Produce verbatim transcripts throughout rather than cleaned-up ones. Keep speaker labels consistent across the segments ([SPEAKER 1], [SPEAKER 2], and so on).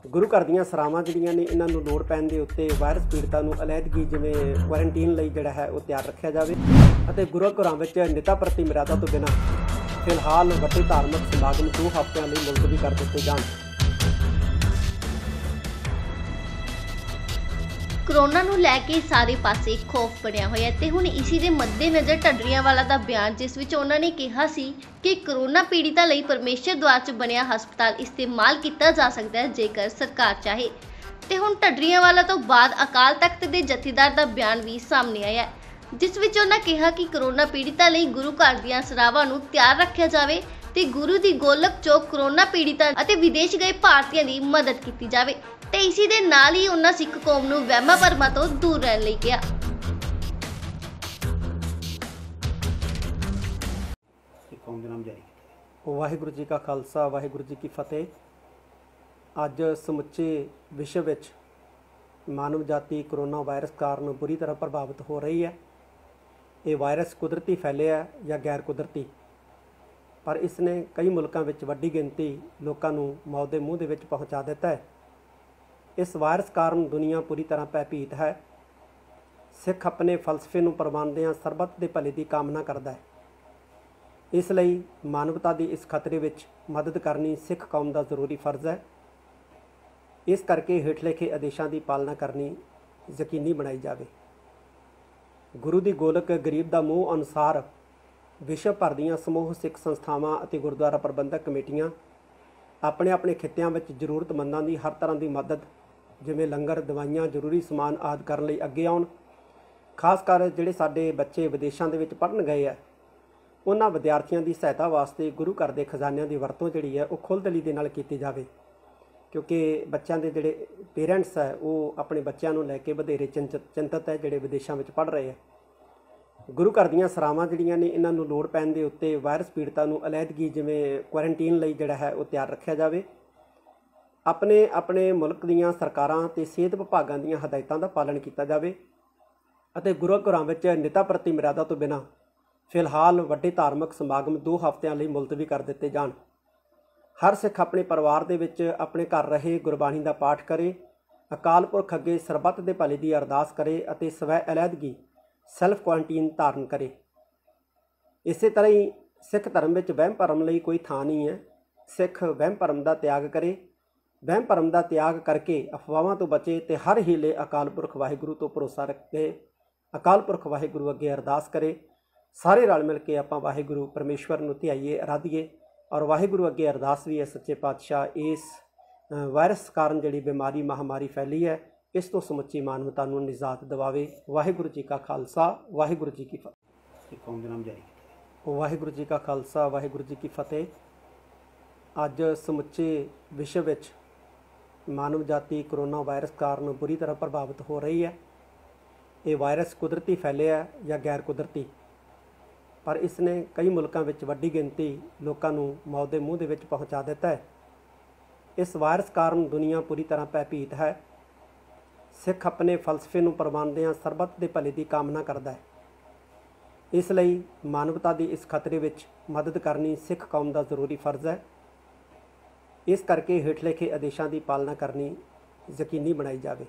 [SPEAKER 1] ਗੁਰੂ ਘਰ ਦੀਆਂ ਸਰਾਵਾਂ ਜਿਹੜੀਆਂ ਨੇ ਇਹਨਾਂ ਨੂੰ ਲੋੜ ਪੈਣ ਦੇ ਉੱਤੇ ਵਾਇਰਸ ਪੀੜਤਾਂ ਨੂੰ ਅਲੈਹਦਗੀ ਜਿਵੇਂ ਕੁਆਰੰਟੀਨ ਲਈ ਜਿਹੜਾ ਹੈ ਉਹ ਤਿਆਰ ਰੱਖਿਆ ਜਾਵੇ ਅਤੇ ਗੁਰੂ ਘਰਾਂ ਵਿੱਚ ਨਿਤਾ ਪ੍ਰਤੀ ਮਰਿਆਦਾ ਤੋਂ ਬਿਨਾਂ ਫਿਲਹਾਲ ਵੱਡੇ ਧਾਰਮਿਕ ਸਮਾਗਮ ਦੋ ਹਫ਼ਤਿਆਂ ਲਈ ਮੁਲਤਵੀ ਕਰ ਦਿੱਤੇ ਜਾਣ।
[SPEAKER 2] कोरोना ਨੂੰ ਲੈ ਕੇ ਸਾਰੇ ਪਾਸੇ ਖੌਫ ਬਣਿਆ ਹੋਇਆ ਤੇ ਹੁਣ ਇਸੇ ਦੇ ਮੱਦੇਨਜ਼ਰ ਢੱਡਰੀਆਂਵਾਲਾ ਦਾ ਬਿਆਨ, ਜਿਸ ਵਿੱਚ ਉਹਨਾਂ ਨੇ ਕਿਹਾ ਸੀ ਕਿ ਕੋਰੋਨਾ ਪੀੜਿਤਾਂ ਲਈ ਪਰਮੇਸ਼ਰ ਦੁਆਰ 'ਚ ਬਣਿਆ ਹਸਪਤਾਲ ਇਸਤੇਮਾਲ ਕੀਤਾ ਜਾ ਸਕਦਾ ਹੈ ਜੇਕਰ ਸਰਕਾਰ ਚਾਹੇ। ਤੇ ਹੁਣ ਢੱਡਰੀਆਂਵਾਲਾ ਤੋਂ ਬਾਅਦ ਅਕਾਲ ਤਖਤ ਦੇ ਜਥੇਦਾਰ ਦਾ ਬਿਆਨ ਵੀ ਸਾਹਮਣੇ ਆਇਆ, ਜਿਸ ਵਿੱਚ ਉਹਨਾਂ ਕਿਹਾ ਕਿ ਕੋਰੋਨਾ ਪੀੜਿਤਾਂ ਲਈ ਗੁਰੂ ਘਰ ਦੀਆਂ ਸਰਾਵਾਂ ਨੂੰ ਤਿਆਰ ਰੱਖਿਆ ਜਾਵੇ ਤੇ ਗੁਰੂ ਦੀ ਗੋਲਕ 'ਚੋਂ ਕੋਰੋਨਾ ਪੀੜਿਤਾਂ ਅਤੇ ਵਿਦੇਸ਼ ਗਏ ਭਾਰਤੀਆਂ ਦੀ ਮਦਦ ਕੀਤੀ ਜਾਵੇ ਤੇ ਇਸੇ ਦੇ ਨਾਲ ਹੀ ਉਹਨਾਂ ਸਿੱਖ ਕੌਮ ਨੂੰ ਵਹਿਮਾਂ ਭਰਮਾਂ ਤੋਂ ਦੂਰ ਰਹਿਣ ਲਈ ਕਿਹਾ।
[SPEAKER 1] ਵਾਹਿਗੁਰੂ ਜੀ ਕਾ ਖਾਲਸਾ, ਵਾਹਿਗੁਰੂ ਜੀ ਕੀ ਫਤਿਹ। ਅੱਜ ਸਮੁੱਚੇ ਵਿਸ਼ਵ ਵਿੱਚ ਮਾਨਵ ਜਾਤੀ ਕੋਰੋਨਾ ਵਾਇਰਸ ਕਾਰਨ ਬੁਰੀ ਤਰ੍ਹਾਂ ਪ੍ਰਭਾਵਿਤ ਹੋ ਰਹੀ ਹੈ। ਇਹ ਵਾਇਰਸ ਕੁਦਰਤੀ ਫੈਲਿਆ ਜਾਂ ਗੈਰ ਕੁਦਰਤੀ, ਪਰ ਇਸ ਨੇ ਕਈ ਮੁਲਕਾਂ ਵਿੱਚ ਵੱਡੀ ਗਿਣਤੀ ਲੋਕਾਂ ਨੂੰ ਮੌਤ ਦੇ ਮੂੰਹ ਦੇ ਵਿੱਚ ਪਹੁੰਚਾ ਦਿੱਤਾ ਹੈ। ਇਸ ਵਾਇਰਸ ਕਾਰਨ ਦੁਨੀਆ ਪੂਰੀ ਤਰ੍ਹਾਂ ਭੈਭੀਤ ਹੈ। ਸਿੱਖ ਆਪਣੇ ਫਲਸਫੇ ਨੂੰ ਪ੍ਰਵਾਨਦਿਆਂ ਸਰਬੱਤ ਦੇ ਭਲੇ ਦੀ ਕਾਮਨਾ ਕਰਦਾ ਹੈ। ਇਸ ਲਈ ਮਾਨਵਤਾ ਦੀ ਇਸ ਖਤਰੇ ਵਿੱਚ ਮਦਦ ਕਰਨੀ ਸਿੱਖ ਕੌਮ ਦਾ ਜ਼ਰੂਰੀ ਫਰਜ਼ ਹੈ। ਇਸ ਕਰਕੇ ਹੇਠ ਲਿਖੇ ਆਦੇਸ਼ਾਂ ਦੀ ਪਾਲਣਾ ਕਰਨੀ ਯਕੀਨੀ ਬਣਾਈ ਜਾਵੇ। ਗੁਰੂ ਦੀ ਗੋਲਕ ਗਰੀਬ ਦਾ ਮੂੰਹ ਅਨੁਸਾਰ ਵਿਸ਼ਵ ਭਰ ਦੀਆਂ ਸਮੂਹ ਸਿੱਖ ਸੰਸਥਾਵਾਂ ਅਤੇ ਗੁਰਦੁਆਰਾ ਪ੍ਰਬੰਧਕ ਕਮੇਟੀਆਂ ਆਪਣੇ ਆਪਣੇ ਖਿੱਤਿਆਂ ਵਿੱਚ ਜ਼ਰੂਰਤਮੰਦਾਂ ਦੀ ਹਰ ਤਰ੍ਹਾਂ ਦੀ ਮਦਦ ਜਿਵੇਂ ਲੰਗਰ, ਦਵਾਈਆਂ, ਜ਼ਰੂਰੀ ਸਮਾਨ ਆਦਿ ਕਰਨ ਲਈ ਅੱਗੇ ਆਉਣ। ਖਾਸ ਕਰ ਜਿਹੜੇ ਸਾਡੇ ਬੱਚੇ ਵਿਦੇਸ਼ਾਂ ਦੇ ਵਿੱਚ ਪੜ੍ਹਨ ਗਏ ਆ, ਉਹਨਾਂ ਵਿਦਿਆਰਥੀਆਂ ਦੀ ਸਹਾਇਤਾ ਵਾਸਤੇ ਗੁਰੂ ਘਰ ਦੇ ਖਜ਼ਾਨਿਆਂ ਦੀ ਵਰਤੋਂ ਜਿਹੜੀ ਹੈ ਉਹ ਖੁੱਲ੍ਹਦਿਲੀ ਦੇ ਨਾਲ ਕੀਤੀ ਜਾਵੇ, ਕਿਉਂਕਿ ਬੱਚਿਆਂ ਦੇ ਜਿਹੜੇ ਪੇਰੈਂਟਸ ਹੈ ਉਹ ਆਪਣੇ ਬੱਚਿਆਂ ਨੂੰ ਲੈ ਕੇ ਵਧੇਰੇ ਚਿੰਤਤ ਚਿੰਤਤ ਹੈ ਜਿਹੜੇ ਵਿਦੇਸ਼ਾਂ ਵਿੱਚ ਪੜ੍ਹ ਰਹੇ ਆ। ਗੁਰੂ ਘਰ ਦੀਆਂ ਸਰਾਵਾਂ ਜਿਹੜੀਆਂ ਨੇ ਇਹਨਾਂ ਨੂੰ ਲੋੜ ਪੈਣ ਦੇ ਉੱਤੇ ਵਾਇਰਸ ਪੀੜਤਾਂ ਨੂੰ ਅਲੈਹਦਗੀ ਜਿਵੇਂ ਕੁਆਰੰਟੀਨ ਲਈ ਜਿਹੜਾ ਹੈ ਉਹ ਤਿਆਰ ਰੱਖਿਆ ਜਾਵੇ। ਆਪਣੇ ਆਪਣੇ ਮੁਲਕ ਦੀਆਂ ਸਰਕਾਰਾਂ ਅਤੇ ਸਿਹਤ ਵਿਭਾਗਾਂ ਦੀਆਂ ਹਦਾਇਤਾਂ ਦਾ ਪਾਲਣ ਕੀਤਾ ਜਾਵੇ ਅਤੇ ਗੁਰੂ ਘਰਾਂ ਵਿੱਚ ਨਿਤਾ ਪ੍ਰਤੀ ਮਰਿਆਦਾ ਤੋਂ ਬਿਨਾਂ ਫਿਲਹਾਲ ਵੱਡੇ ਧਾਰਮਿਕ ਸਮਾਗਮ ਦੋ ਹਫ਼ਤਿਆਂ ਲਈ ਮੁਲਤਵੀ ਕਰ ਦਿੱਤੇ ਜਾਣ। ਹਰ ਸਿੱਖ ਆਪਣੇ ਪਰਿਵਾਰ ਦੇ ਵਿੱਚ ਆਪਣੇ ਘਰ ਰਹੇ ਗੁਰਬਾਣੀ ਦਾ ਪਾਠ ਕਰੇ, ਅਕਾਲ ਪੁਰਖ ਅੱਗੇ ਸਰਬੱਤ ਦੇ ਭਲੇ ਦੀ ਅਰਦਾਸ ਕਰੇ ਅਤੇ ਸਵੈ ਅਲੈਹਦਗੀ ਸੈਲਫ ਕੁਆਰੰਟੀਨ ਧਾਰਨ ਕਰੇ। ਇਸੇ ਤਰ੍ਹਾਂ ਹੀ ਸਿੱਖ ਧਰਮ ਵਿੱਚ ਵਹਿਮ ਭਰਮ ਲਈ ਕੋਈ ਥਾਂ ਨਹੀਂ ਹੈ। ਸਿੱਖ ਵਹਿਮ ਭਰਮ ਦਾ ਤਿਆਗ ਕਰੇ, ਵਹਿਮ ਭਰਮ ਦਾ ਤਿਆਗ ਕਰਕੇ ਅਫਵਾਹਾਂ ਤੋਂ ਬਚੇ ਤੇ ਹਰ ਹੀਲੇ ਅਕਾਲ ਪੁਰਖ ਵਾਹਿਗੁਰੂ ਤੋਂ ਭਰੋਸਾ ਰੱਖ ਕੇ ਅਕਾਲ ਪੁਰਖ ਵਾਹਿਗੁਰੂ ਅੱਗੇ ਅਰਦਾਸ ਕਰੇ। ਸਾਰੇ ਰਲ ਮਿਲ ਕੇ ਆਪਾਂ ਵਾਹਿਗੁਰੂ ਪਰਮੇਸ਼ਵਰ ਨੂੰ ਧਿਆਈਏ, ਅਰਾਧੀਏ ਔਰ ਵਾਹਿਗੁਰੂ ਅੱਗੇ ਅਰਦਾਸ ਵੀ ਹੈ ਸੱਚੇ ਪਾਤਸ਼ਾਹ ਇਸ ਵਾਇਰਸ ਕਾਰਨ ਜਿਹੜੀ ਬਿਮਾਰੀ ਮਹਾਮਾਰੀ ਫੈਲੀ ਹੈ ਇਸ ਤੋਂ ਸਮੁੱਚੀ ਮਾਨਵਤਾ ਨੂੰ ਨਿਜਾਤ ਦਿਵਾਵੇ। ਵਾਹਿਗੁਰੂ ਜੀ ਕਾ ਖਾਲਸਾ, ਵਾਹਿਗੁਰੂ ਜੀ ਕੀ ਫਤਿਹ। ਵਾਹਿਗੁਰੂ ਜੀ ਕਾ ਖਾਲਸਾ, ਵਾਹਿਗੁਰੂ ਜੀ ਕੀ ਫਤਿਹ। ਅੱਜ ਸਮੁੱਚੇ ਵਿਸ਼ਵ ਵਿੱਚ ਮਾਨਵ ਜਾਤੀ ਕੋਰੋਨਾ ਵਾਇਰਸ ਕਾਰਨ ਬੁਰੀ ਤਰ੍ਹਾਂ ਪ੍ਰਭਾਵਿਤ ਹੋ ਰਹੀ ਹੈ। ਇਹ ਵਾਇਰਸ ਕੁਦਰਤੀ ਫੈਲਿਆ ਜਾਂ ਗੈਰ ਕੁਦਰਤੀ, ਪਰ ਇਸ ਨੇ ਕਈ ਮੁਲਕਾਂ ਵਿੱਚ ਵੱਡੀ ਗਿਣਤੀ ਲੋਕਾਂ ਨੂੰ ਮੌਤ ਦੇ ਮੂੰਹ ਦੇ ਵਿੱਚ ਪਹੁੰਚਾ ਦਿੱਤਾ ਹੈ। ਇਸ ਵਾਇਰਸ ਕਾਰਨ ਦੁਨੀਆ ਪੂਰੀ ਤਰ੍ਹਾਂ ਭੈਭੀਤ ਹੈ। ਸਿੱਖ ਆਪਣੇ ਫਲਸਫੇ ਨੂੰ ਪ੍ਰਵਾਨਦਿਆਂ ਸਰਬੱਤ ਦੇ ਭਲੇ ਦੀ ਕਾਮਨਾ ਕਰਦਾ ਹੈ। ਇਸ ਲਈ ਮਾਨਵਤਾ ਦੀ ਇਸ ਖਤਰੇ ਵਿੱਚ ਮਦਦ ਕਰਨੀ ਸਿੱਖ ਕੌਮ ਦਾ ਜ਼ਰੂਰੀ ਫਰਜ਼ ਹੈ। ਇਸ ਕਰਕੇ ਹੇਠ ਲਿਖੇ ਆਦੇਸ਼ਾਂ ਦੀ ਪਾਲਣਾ ਕਰਨੀ ਯਕੀਨੀ ਬਣਾਈ ਜਾਵੇ।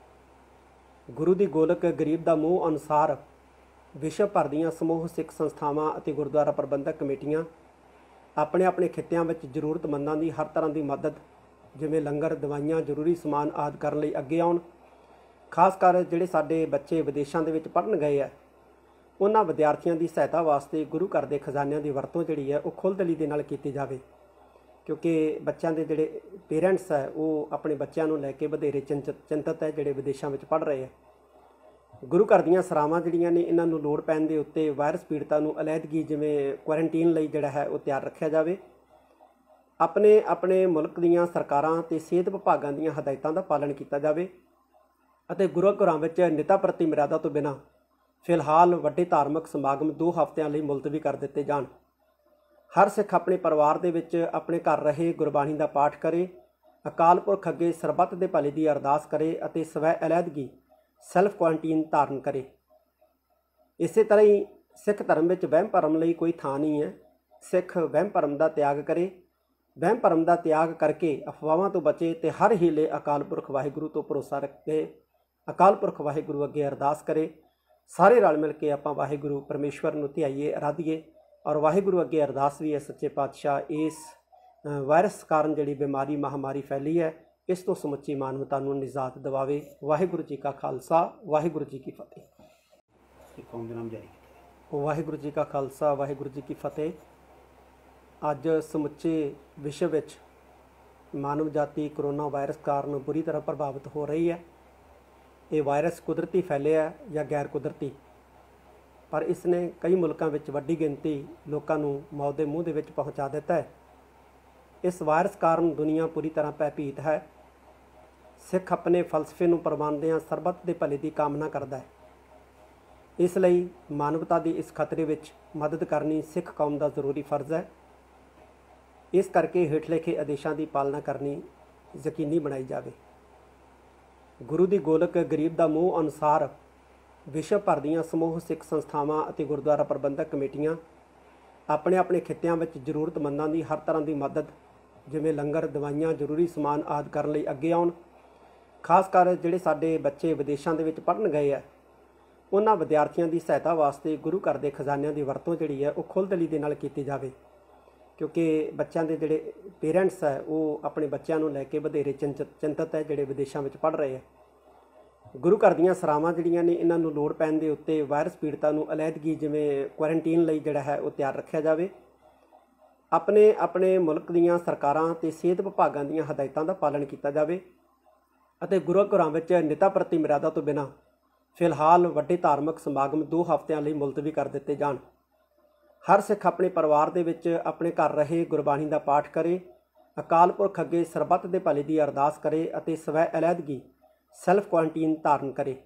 [SPEAKER 1] ਗੁਰੂ ਦੀ ਗੋਲਕ ਗਰੀਬ ਦਾ ਮੂੰਹ ਅਨੁਸਾਰ ਵਿਸ਼ਵ ਭਰ ਦੀਆਂ ਸਮੂਹ ਸਿੱਖ ਸੰਸਥਾਵਾਂ ਅਤੇ ਗੁਰਦੁਆਰਾ ਪ੍ਰਬੰਧਕ ਕਮੇਟੀਆਂ ਆਪਣੇ ਆਪਣੇ ਖਿੱਤਿਆਂ ਵਿੱਚ ਜ਼ਰੂਰਤਮੰਦਾਂ ਦੀ ਹਰ ਤਰ੍ਹਾਂ ਦੀ ਮਦਦ ਜਿਵੇਂ ਲੰਗਰ, ਦਵਾਈਆਂ, ਜ਼ਰੂਰੀ ਸਮਾਨ ਆਦਿ ਕਰਨ ਲਈ ਅੱਗੇ ਆਉਣ। ਖਾਸ ਕਰ ਜਿਹੜੇ ਸਾਡੇ ਬੱਚੇ ਵਿਦੇਸ਼ਾਂ ਦੇ ਵਿੱਚ ਪੜ੍ਹਨ ਗਏ ਆ, ਉਹਨਾਂ ਵਿਦਿਆਰਥੀਆਂ ਦੀ ਸਹਾਇਤਾ ਵਾਸਤੇ ਗੁਰੂ ਘਰ ਦੇ ਖਜ਼ਾਨਿਆਂ ਦੀ ਵਰਤੋਂ ਜਿਹੜੀ ਹੈ ਉਹ ਖੁੱਲ੍ਹਦਿਲੀ ਦੇ ਨਾਲ ਕੀਤੀ ਜਾਵੇ, ਕਿਉਂਕਿ ਬੱਚਿਆਂ ਦੇ ਜਿਹੜੇ ਪੇਰੈਂਟਸ ਹੈ ਉਹ ਆਪਣੇ ਬੱਚਿਆਂ ਨੂੰ ਲੈ ਕੇ ਵਧੇਰੇ ਚਿੰਤਤ ਚਿੰਤਤ ਹੈ ਜਿਹੜੇ ਵਿਦੇਸ਼ਾਂ ਵਿੱਚ ਪੜ੍ਹ ਰਹੇ ਆ। ਗੁਰੂ ਘਰ ਦੀਆਂ ਸਰਾਵਾਂ ਜਿਹੜੀਆਂ ਨੇ ਇਹਨਾਂ ਨੂੰ ਲੋੜ ਪੈਣ ਦੇ ਉੱਤੇ ਵਾਇਰਸ ਪੀੜਤਾਂ ਨੂੰ ਅਲੈਹਦਗੀ ਜਿਵੇਂ ਕੁਆਰੰਟੀਨ ਲਈ ਜਿਹੜਾ ਹੈ ਉਹ ਤਿਆਰ ਰੱਖਿਆ ਜਾਵੇ। ਆਪਣੇ ਆਪਣੇ ਮੁਲਕ ਦੀਆਂ ਸਰਕਾਰਾਂ ਅਤੇ ਸਿਹਤ ਵਿਭਾਗਾਂ ਦੀਆਂ ਹਦਾਇਤਾਂ ਦਾ ਪਾਲਣ ਕੀਤਾ ਜਾਵੇ ਅਤੇ ਗੁਰੂ ਘਰਾਂ ਵਿੱਚ ਨਿਤਾ ਪ੍ਰਤੀ ਮਰਿਆਦਾ ਤੋਂ ਬਿਨਾਂ ਫਿਲਹਾਲ ਵੱਡੇ ਧਾਰਮਿਕ ਸਮਾਗਮ ਦੋ ਹਫ਼ਤਿਆਂ ਲਈ ਮੁਲਤਵੀ ਕਰ ਦਿੱਤੇ ਜਾਣ। ਹਰ ਸਿੱਖ ਆਪਣੇ ਪਰਿਵਾਰ ਦੇ ਵਿੱਚ ਆਪਣੇ ਘਰ ਰਹੇ ਗੁਰਬਾਣੀ ਦਾ ਪਾਠ ਕਰੇ, ਅਕਾਲ ਪੁਰਖ ਅੱਗੇ ਸਰਬੱਤ ਦੇ ਭਲੇ ਦੀ ਅਰਦਾਸ ਕਰੇ ਅਤੇ ਸਵੈ ਅਲੈਹਦਗੀ ਸੈਲਫ ਕੁਆਰੰਟੀਨ ਧਾਰਨ ਕਰੇ। ਇਸੇ ਤਰ੍ਹਾਂ ਹੀ ਸਿੱਖ ਧਰਮ ਵਿੱਚ ਵਹਿਮ ਭਰਮ ਲਈ ਕੋਈ ਥਾਂ ਨਹੀਂ ਹੈ। ਸਿੱਖ ਵਹਿਮ ਭਰਮ ਦਾ ਤਿਆਗ ਕਰੇ, ਵਹਿਮ ਭਰਮ ਦਾ ਤਿਆਗ ਕਰਕੇ ਅਫਵਾਹਾਂ ਤੋਂ ਬਚੇ ਤੇ ਹਰ ਹੀਲੇ ਅਕਾਲ ਪੁਰਖ ਵਾਹਿਗੁਰੂ ਤੋਂ ਭਰੋਸਾ ਰੱਖ ਕੇ ਅਕਾਲ ਪੁਰਖ ਵਾਹਿਗੁਰੂ ਅੱਗੇ ਅਰਦਾਸ ਕਰੇ। ਸਾਰੇ ਰਲ ਮਿਲ ਕੇ ਆਪਾਂ ਵਾਹਿਗੁਰੂ ਪਰਮੇਸ਼ਵਰ ਨੂੰ ਧਿਆਈਏ, ਅਰਾਧੀਏ ਔਰ ਵਾਹਿਗੁਰੂ ਅੱਗੇ ਅਰਦਾਸ ਵੀ ਹੈ ਸੱਚੇ ਪਾਤਸ਼ਾਹ ਇਸ ਵਾਇਰਸ ਕਾਰਨ ਜਿਹੜੀ ਬਿਮਾਰੀ ਮਹਾਮਾਰੀ ਫੈਲੀ ਹੈ ਇਸ ਤੋਂ ਸਮੁੱਚੀ ਮਾਨਵਤਾ ਨੂੰ ਨਿਜਾਤ ਦਿਵਾਵੇ। ਵਾਹਿਗੁਰੂ ਜੀ ਕਾ ਖਾਲਸਾ, ਵਾਹਿਗੁਰੂ ਜੀ ਕੀ ਫਤਿਹ।
[SPEAKER 3] ਕੌਮ ਦੇ ਨਾਮ ਜਾਰੀ ਕੀਤਾ।
[SPEAKER 1] ਵਾਹਿਗੁਰੂ ਜੀ ਕਾ ਖਾਲਸਾ, ਵਾਹਿਗੁਰੂ ਜੀ ਕੀ ਫਤਿਹ। ਅੱਜ ਸਮੁੱਚੇ ਵਿਸ਼ਵ ਵਿੱਚ ਮਾਨਵ ਜਾਤੀ ਕਰੋਨਾ ਵਾਇਰਸ ਕਾਰਨ ਬੁਰੀ ਤਰ੍ਹਾਂ ਪ੍ਰਭਾਵਿਤ ਹੋ ਰਹੀ ਹੈ। ਇਹ ਵਾਇਰਸ ਕੁਦਰਤੀ ਫੈਲਿਆ ਜਾਂ ਗੈਰ ਕੁਦਰਤੀ, ਪਰ ਇਸ ਨੇ ਕਈ ਮੁਲਕਾਂ ਵਿੱਚ ਵੱਡੀ ਗਿਣਤੀ ਲੋਕਾਂ ਨੂੰ ਮੌਤ ਦੇ ਮੂੰਹ ਦੇ ਵਿੱਚ ਪਹੁੰਚਾ ਦਿੱਤਾ ਹੈ। ਇਸ ਵਾਇਰਸ ਕਾਰਨ ਦੁਨੀਆ ਪੂਰੀ ਤਰ੍ਹਾਂ ਭੈਭੀਤ ਹੈ। ਸਿੱਖ ਆਪਣੇ ਫਲਸਫੇ ਨੂੰ ਪ੍ਰਵਾਨਦਿਆਂ ਸਰਬੱਤ ਦੇ ਭਲੇ ਦੀ ਕਾਮਨਾ ਕਰਦਾ ਹੈ। ਇਸ ਲਈ ਮਾਨਵਤਾ ਦੀ ਇਸ ਖਤਰੇ ਵਿੱਚ ਮਦਦ ਕਰਨੀ ਸਿੱਖ ਕੌਮ ਦਾ ਜ਼ਰੂਰੀ ਫਰਜ਼ ਹੈ। ਇਸ ਕਰਕੇ ਹੇਠ ਲਿਖੇ ਆਦੇਸ਼ਾਂ ਦੀ ਪਾਲਣਾ ਕਰਨੀ ਯਕੀਨੀ ਬਣਾਈ ਜਾਵੇ। ਗੁਰੂ ਦੀ ਗੋਲਕ ਗਰੀਬ ਦਾ ਮੂੰਹ ਅਨੁਸਾਰ ਵਿਸ਼ਵ ਭਰ ਦੀਆਂ ਸਮੂਹ ਸਿੱਖ ਸੰਸਥਾਵਾਂ ਅਤੇ ਗੁਰਦੁਆਰਾ ਪ੍ਰਬੰਧਕ ਕਮੇਟੀਆਂ ਆਪਣੇ ਆਪਣੇ ਖਿੱਤਿਆਂ ਵਿੱਚ ਜ਼ਰੂਰਤਮੰਦਾਂ ਦੀ ਹਰ ਤਰ੍ਹਾਂ ਦੀ ਮਦਦ ਜਿਵੇਂ ਲੰਗਰ, ਦਵਾਈਆਂ, ਜ਼ਰੂਰੀ ਸਮਾਨ ਆਦਿ ਕਰਨ ਲਈ ਅੱਗੇ ਆਉਣ। ਖਾਸ ਕਰ ਜਿਹੜੇ ਸਾਡੇ ਬੱਚੇ ਵਿਦੇਸ਼ਾਂ ਦੇ ਵਿੱਚ ਪੜ੍ਹਨ ਗਏ ਆ, ਉਹਨਾਂ ਵਿਦਿਆਰਥੀਆਂ ਦੀ ਸਹਾਇਤਾ ਵਾਸਤੇ ਗੁਰੂ ਘਰ ਦੇ ਖਜ਼ਾਨਿਆਂ ਦੀ ਵਰਤੋਂ ਜਿਹੜੀ ਹੈ ਉਹ ਖੁੱਲ੍ਹਦਿਲੀ ਦੇ ਨਾਲ ਕੀਤੀ ਜਾਵੇ, ਕਿਉਂਕਿ ਬੱਚਿਆਂ ਦੇ ਜਿਹੜੇ ਪੇਰੈਂਟਸ ਹੈ ਉਹ ਆਪਣੇ ਬੱਚਿਆਂ ਨੂੰ ਲੈ ਕੇ ਵਧੇਰੇ ਚਿੰਤਤ ਚਿੰਤਤ ਹੈ ਜਿਹੜੇ ਵਿਦੇਸ਼ਾਂ ਵਿੱਚ ਪੜ੍ਹ ਰਹੇ ਹੈ। ਗੁਰੂ ਘਰ ਦੀਆਂ ਸਰਾਵਾਂ ਜਿਹੜੀਆਂ ਨੇ ਇਹਨਾਂ ਨੂੰ ਲੋੜ ਪੈਣ ਦੇ ਉੱਤੇ ਵਾਇਰਸ ਪੀੜਤਾਂ ਨੂੰ ਅਲੱਦਗੀ ਜਿਵੇਂ ਕੁਆਰੰਟੀਨ ਲਈ ਜਿਹੜਾ ਹੈ ਉਹ ਤਿਆਰ ਰੱਖਿਆ ਜਾਵੇ। ਆਪਣੇ ਆਪਣੇ ਮੁਲਕ ਦੀਆਂ ਸਰਕਾਰਾਂ ਅਤੇ ਸਿਹਤ ਵਿਭਾਗਾਂ ਦੀਆਂ ਹਦਾਇਤਾਂ ਦਾ ਪਾਲਣ ਕੀਤਾ ਜਾਵੇ ਅਤੇ ਗੁਰੂ ਘਰਾਂ ਵਿੱਚ ਨਿਤਾ ਪ੍ਰਤੀ ਮਰਿਆਦਾ ਤੋਂ ਬਿਨਾਂ ਫਿਲਹਾਲ ਵੱਡੇ ਧਾਰਮਿਕ ਸਮਾਗਮ ਦੋ ਹਫ਼ਤਿਆਂ ਲਈ ਮੁਲਤਵੀ ਕਰ ਦਿੱਤੇ ਜਾਣ। ਹਰ ਸਿੱਖ ਆਪਣੇ ਪਰਿਵਾਰ ਦੇ ਵਿੱਚ ਆਪਣੇ ਘਰ ਰਹੇ ਗੁਰਬਾਣੀ ਦਾ ਪਾਠ ਕਰੇ, ਅਕਾਲ ਪੁਰਖ ਅੱਗੇ ਸਰਬੱਤ ਦੇ ਭਲੇ ਦੀ ਅਰਦਾਸ ਕਰੇ ਅਤੇ ਸਵੈ ਅਲੈਦਗੀ ਸੈਲਫ ਕੁਆਰੰਟੀਨ ਧਾਰਨ ਕਰੇ।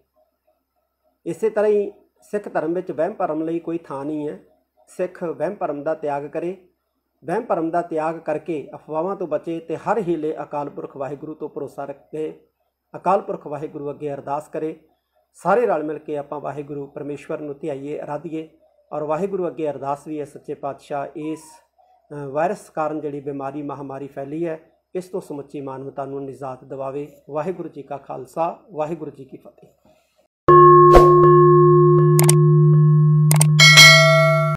[SPEAKER 1] ਇਸੇ ਤਰ੍ਹਾਂ ਹੀ ਸਿੱਖ ਧਰਮ ਵਿੱਚ ਵਹਿਮ ਭਰਮ ਲਈ ਕੋਈ ਥਾਂ ਨਹੀਂ ਹੈ। ਸਿੱਖ ਵਹਿਮ ਭਰਮ ਦਾ ਤਿਆਗ ਕਰੇ, ਵਹਿਮ ਭਰਮ ਦਾ ਤਿਆਗ ਕਰਕੇ ਅਫਵਾਹਾਂ ਤੋਂ ਬਚੇ ਤੇ ਹਰ ਹੀਲੇ ਅਕਾਲ ਪੁਰਖ ਵਾਹਿਗੁਰੂ ਤੋਂ ਭਰੋਸਾ ਰੱਖ ਕੇ ਅਕਾਲ ਪੁਰਖ ਵਾਹਿਗੁਰੂ ਅੱਗੇ ਅਰਦਾਸ ਕਰੇ। ਸਾਰੇ ਰਲ ਮਿਲ ਕੇ ਆਪਾਂ ਵਾਹਿਗੁਰੂ ਪਰਮੇਸ਼ਵਰ ਨੂੰ ਧਿਆਈਏ, ਅਰਾਧੀਏ ਔਰ ਵਾਹਿਗੁਰੂ ਅੱਗੇ ਅਰਦਾਸ ਵੀ ਹੈ ਸੱਚੇ ਪਾਤਸ਼ਾਹ ਇਸ ਵਾਇਰਸ ਕਾਰਨ ਜਿਹੜੀ ਬਿਮਾਰੀ ਮਹਾਮਾਰੀ ਫੈਲੀ ਹੈ ਇਸ ਤੋਂ ਸਮੁੱਚੀ ਮਾਨਵਤਾ ਨੂੰ ਨਿਜਾਤ ਦਿਵਾਵੇ। ਵਾਹਿਗੁਰੂ ਜੀ ਕਾ ਖਾਲਸਾ, ਵਾਹਿਗੁਰੂ ਜੀ ਕੀ ਫਤਿਹ।